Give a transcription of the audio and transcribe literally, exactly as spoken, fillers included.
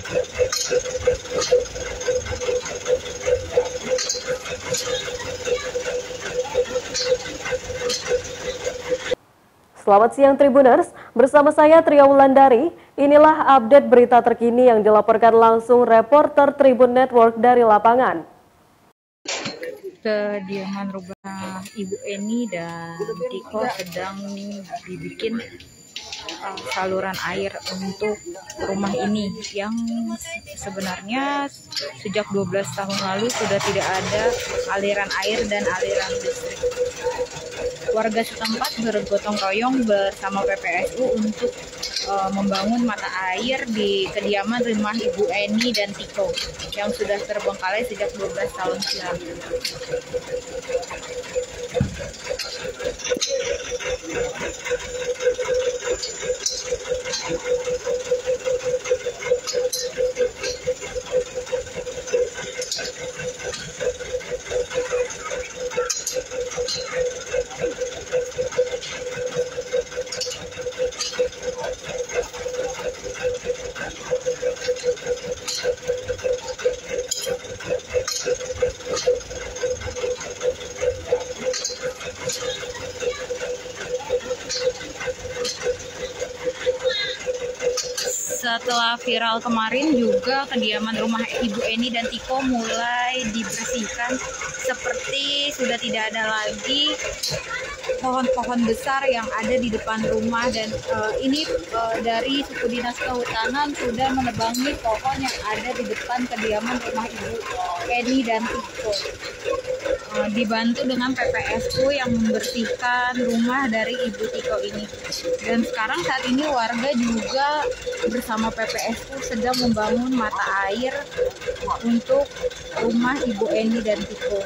Selamat siang Tribuners, bersama saya Tria Wulandari. Inilah update berita terkini yang dilaporkan langsung reporter Tribun Network dari lapangan. Kediaman rumah Ibu Eni dan Tiko sedang dibikin uh, saluran air untuk rumah ini yang sebenarnya sejak dua belas tahun lalu sudah tidak ada aliran air dan aliran listrik. Warga setempat bergotong royong bersama P P S U untuk uh, membangun mata air di kediaman rumah Ibu Eni dan Tiko yang sudah terbengkalai sejak dua belas tahun silam. Setelah viral kemarin juga kediaman rumah Ibu Eni dan Tiko mulai dibersihkan, seperti sudah tidak ada lagi pohon-pohon besar yang ada di depan rumah, dan uh, ini uh, dari suku dinas kehutanan sudah menebangi pohon yang ada di depan kediaman rumah Ibu Eni dan Tiko. Uh, dibantu dengan P P S U yang membersihkan rumah dari Ibu Tiko ini. Dan sekarang saat ini warga juga bersama P P S U sedang membangun mata air untuk rumah Ibu Eni dan Tiko.